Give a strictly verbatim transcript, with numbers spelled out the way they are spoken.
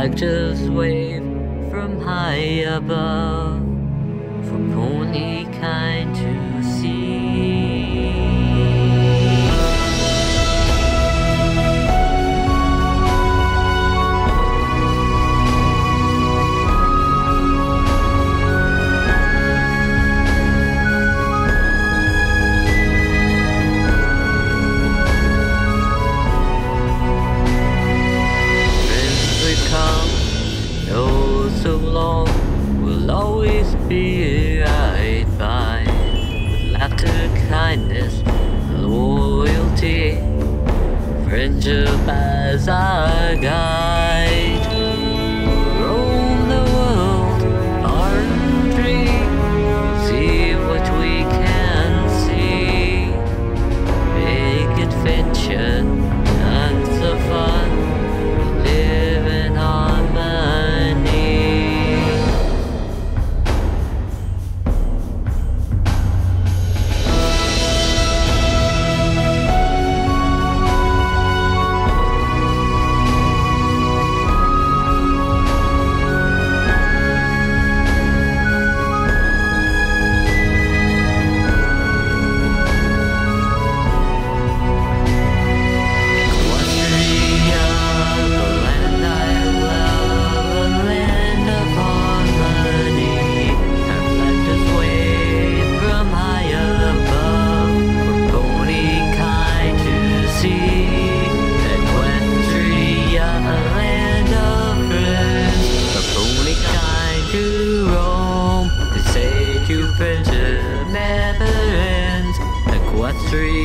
flag just waved from high above for pony kind to see. Oh, so long, we'll always be right by, with laughter, kindness, loyalty, friendship as our guide. Roam the world, far and free, see what we can see. Big adventure, tons of fun, live in harmony. Friendship never ends. Equestria.